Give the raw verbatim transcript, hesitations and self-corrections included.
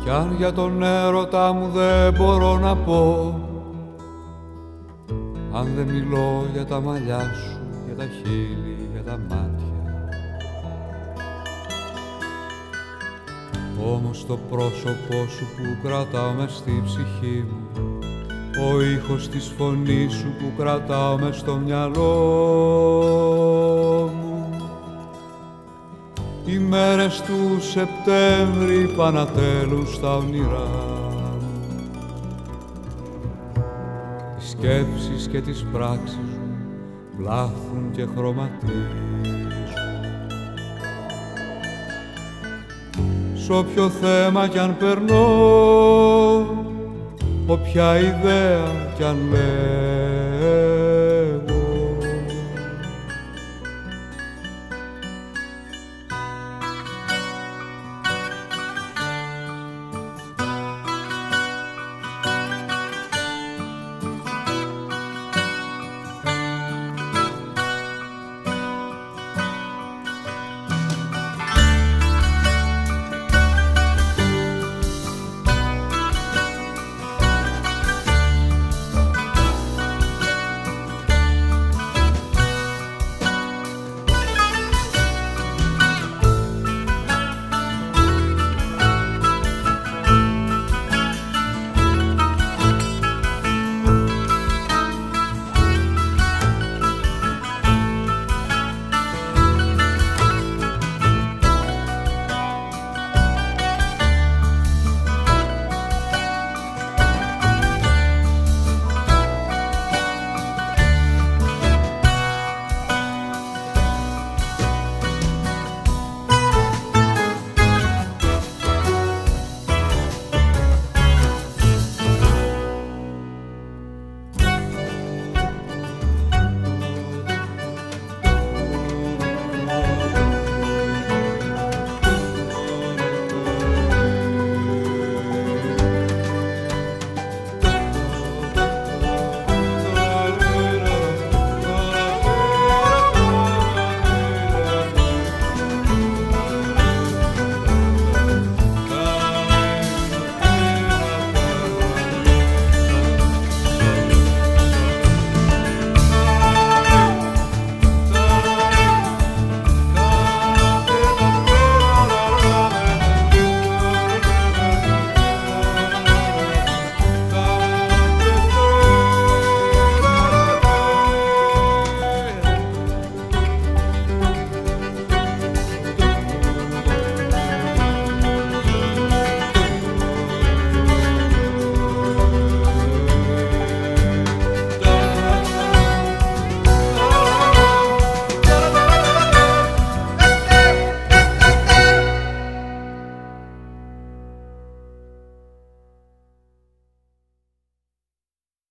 Κι αν για τον έρωτα μου δεν μπορώ να πω, αν δεν μιλώ για τα μαλλιά σου, για τα χείλη, για τα μάτια, όμως το πρόσωπό σου που κρατάω μες στη ψυχή μου, ο ήχος της φωνής σου που κρατάω μες στο μυαλό μου, οι μέρες του Σεπτέμβρη πανατέλουν στα όνειρά μου, τις σκέψεις και τις πράξεις μου βλάθουν και χρωματίζουν. Σ' όποιο θέμα κι αν περνώ, όποια ιδέα κι αν λέω,